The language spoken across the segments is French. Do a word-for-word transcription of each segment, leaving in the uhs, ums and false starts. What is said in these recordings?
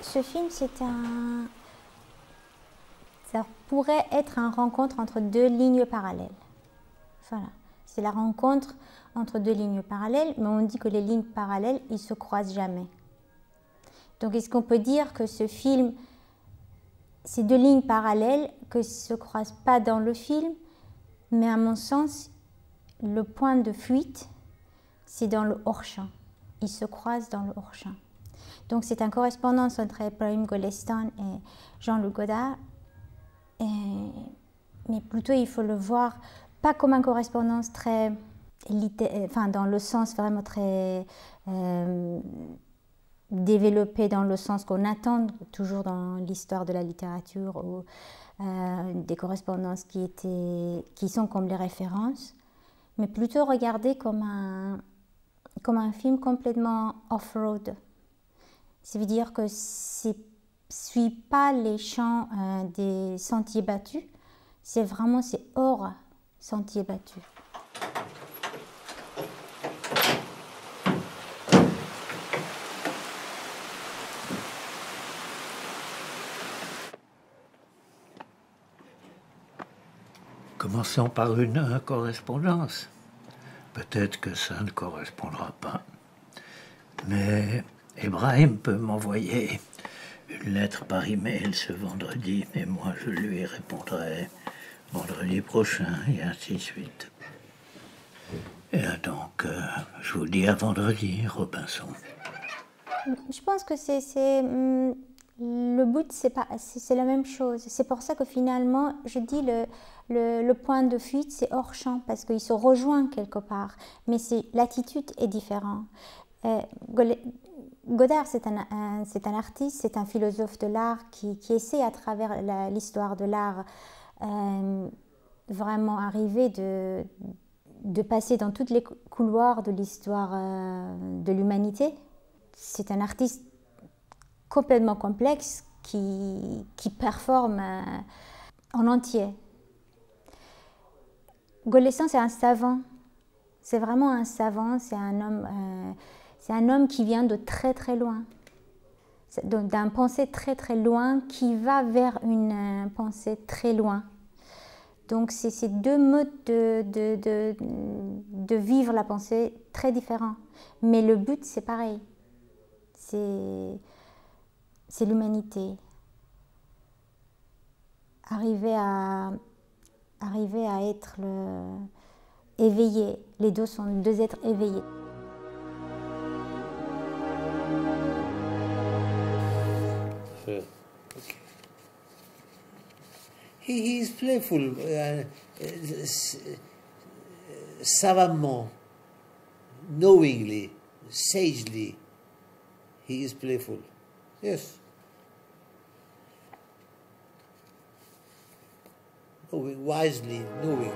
ce film, c'est un... ça pourrait être une rencontre entre deux lignes parallèles. Voilà. C'est la rencontre entre deux lignes parallèles, mais on dit que les lignes parallèles, ils ne se croisent jamais. Donc, est-ce qu'on peut dire que ce film, ces deux lignes parallèles, que ne se croisent pas dans le film, mais à mon sens, le point de fuite, c'est dans le hors-champ. Ils se croisent dans le hors-champ. Donc, c'est une correspondance entre Ebrahim Golestan et Jean-Luc Godard, et... mais plutôt il faut le voir pas comme une correspondance très, enfin dans le sens vraiment très euh, développé, dans le sens qu'on attend toujours dans l'histoire de la littérature, ou euh, des correspondances qui, étaient, qui sont comme les références, mais plutôt regarder comme un, comme un film complètement off-road. Ça veut dire que c'est suit pas les champs euh, des sentiers battus, c'est vraiment c'est hors sentiers battus. Commençons par une euh, correspondance. Peut-être que ça ne correspondra pas, mais Ebrahim peut m'envoyer une lettre par email ce vendredi, et moi je lui répondrai vendredi prochain, et ainsi de suite. Et donc, euh, je vous dis à vendredi, Robinson. Je pense que c'est, c'est le but, c'est pas, c'est la même chose. C'est pour ça que finalement, je dis le, le, le point de fuite, c'est hors champ, parce qu'il se rejoint quelque part, mais l'attitude est différente. Euh, Godard, c'est un, un, c'est un artiste, c'est un philosophe de l'art qui, qui essaie à travers l'histoire de l'art euh, vraiment arriver de, de passer dans tous les couloirs de l'histoire euh, de l'humanité. C'est un artiste complètement complexe qui, qui performe euh, en entier. Golestan, c'est un savant, c'est vraiment un savant, c'est un homme... Euh, C'est un homme qui vient de très très loin, d'un pensée très très loin qui va vers une pensée très loin. Donc c'est ces deux modes de, de, de, de vivre la pensée très différents. Mais le but c'est pareil, c'est l'humanité. Arriver à, arriver à être le, éveillé, les deux sont deux êtres éveillés. Okay. He, he is playful, uh, uh, savamment, knowingly, sagely. He is playful. Yes. Knowing, wisely, knowingly.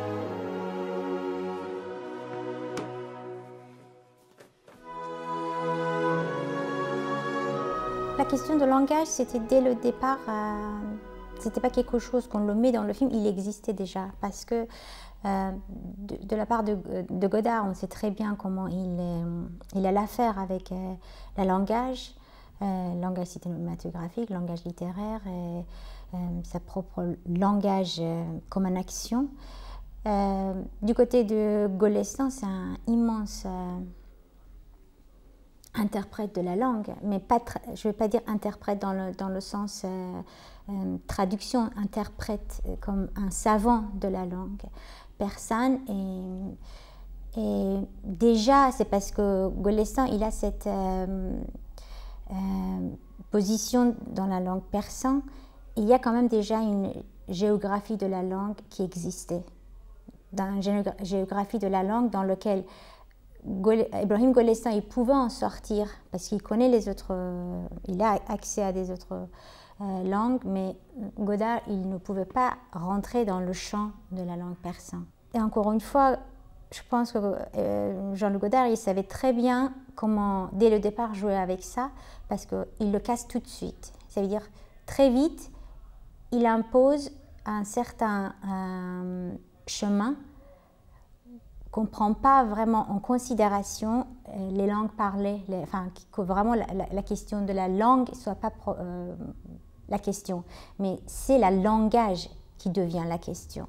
La question de langage, c'était dès le départ, euh, c'était pas quelque chose qu'on le met dans le film, il existait déjà. Parce que euh, de, de la part de, de Godard, on sait très bien comment il, euh, il a l'affaire avec euh, le langage, euh, langage cinématographique, langage littéraire, et, euh, sa propre langage euh, comme une action. Euh, du côté de Golestan, c'est un immense... Euh, interprète de la langue, mais pas je ne veux pas dire interprète dans le, dans le sens euh, euh, traduction, interprète comme un savant de la langue persane. Et, et déjà, c'est parce que Golestan, il a cette euh, euh, position dans la langue persane, il y a quand même déjà une géographie de la langue qui existait, dans une géographie de la langue dans laquelle Ebrahim Golestan, il pouvait en sortir parce qu'il connaît les autres, euh, il a accès à des autres euh, langues, mais Godard, il ne pouvait pas rentrer dans le champ de la langue persane. Et encore une fois, je pense que euh, Jean-Luc Godard, il savait très bien comment, dès le départ, jouer avec ça, parce qu'il le casse tout de suite. Ça veut dire, très vite, il impose un certain euh, chemin qu'on ne prend pas vraiment en considération euh, les langues parlées, les, enfin, que vraiment la, la, la question de la langue ne soit pas pro, euh, la question, mais c'est le langage qui devient la question.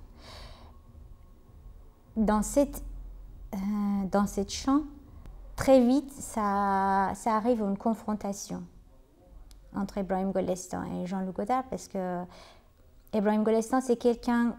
Dans cette, euh, dans cette chant, très vite, ça, ça arrive à une confrontation entre Ebrahim Golestan et Jean-Luc Godard, parce que Ebrahim Golestan, c'est quelqu'un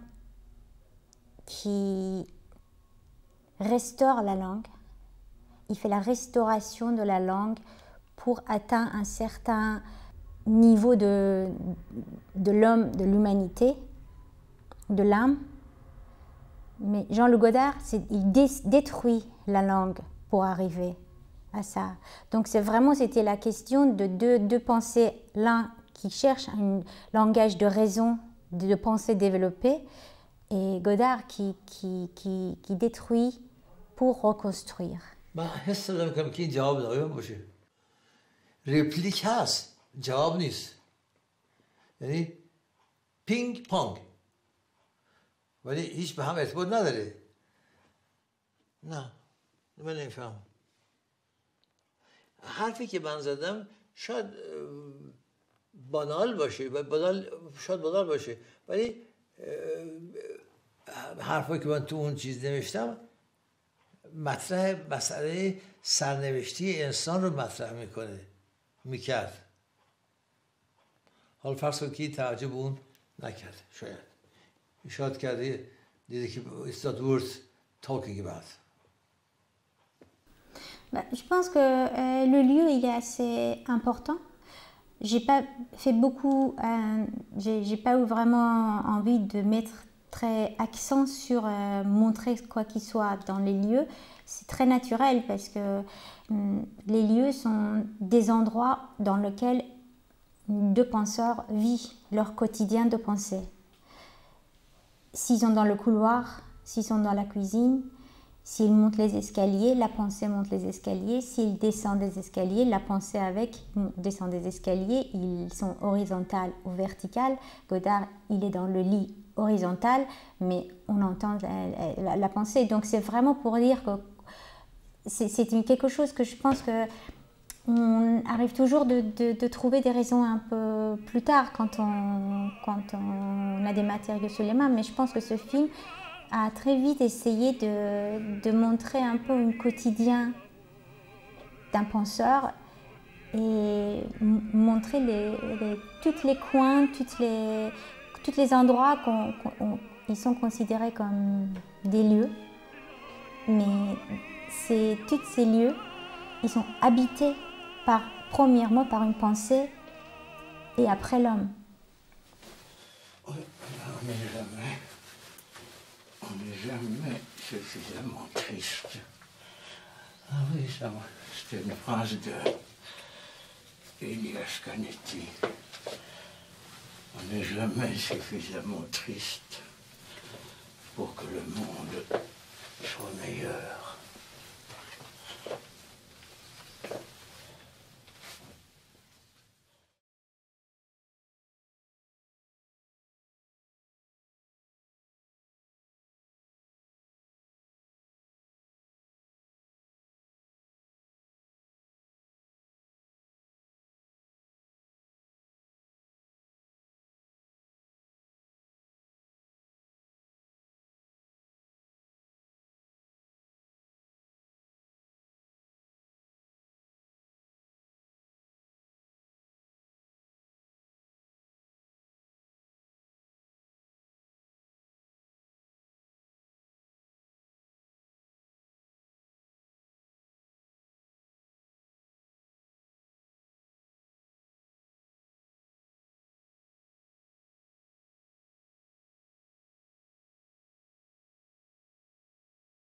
qui restaure la langue. Il fait la restauration de la langue pour atteindre un certain niveau de, de l'homme, de l'humanité, de l'âme. Mais Jean-Luc Godard, il dé, détruit la langue pour arriver à ça. Donc c'est vraiment, c'était la question de deux, deux pensées, l'un qui cherche un langage de raison, de pensée développée, et Godard qui, qui, qui, qui détruit pour reconstruire. من حس دارم که این جواب دقیقا باشه. رپلیک هست، جواب نیست. یعنی پینگ پانگ. ولی هیچ به هم ارتباط نداره. نه، من نمیفهمم. حرفی که من زدم شاید بانال باشه، بانال شاید بانال باشه، ولی حرفی که من تو اون چیز نوشتم مطرح مسئله سرنوشتی انسان رو مطرح میکنه، میکرد. حالا فرض کنید که توجه به اون نکرد، شاید شاید کرده دیده که it's not worth talking about. Bah, je pense que euh, le lieu il est assez important. J'ai pas fait beaucoup, euh, j'ai, j'ai pas eu vraiment envie de mettre très accent sur euh, montrer quoi qu'il soit dans les lieux. C'est très naturel parce que hum, les lieux sont des endroits dans lesquels deux penseurs vivent leur quotidien de pensée. S'ils sont dans le couloir, s'ils sont dans la cuisine, s'ils montent les escaliers, la pensée monte les escaliers. S'ils descendent des escaliers, la pensée avec descend des escaliers. Ils sont horizontales ou verticales. Godard, il est dans le lit horizontal, mais on entend la, la, la pensée. Donc c'est vraiment pour dire que c'est, c'est quelque chose que je pense que on arrive toujours de, de, de trouver des raisons un peu plus tard quand on, quand on a des matériaux sur les mains. Mais je pense que ce film a très vite essayé de, de montrer un peu un quotidien d'un penseur et montrer les, les, tous les coins, toutes les, tous les endroits qu'on, qu'on, ils sont considérés comme des lieux. Mais c'est, tous ces lieux, ils sont habités par, premièrement par une pensée et après l'homme. On n'est jamais suffisamment triste. Ah oui, ça, c'était une phrase de Elias Canetti. On n'est jamais suffisamment triste pour que le monde soit meilleur.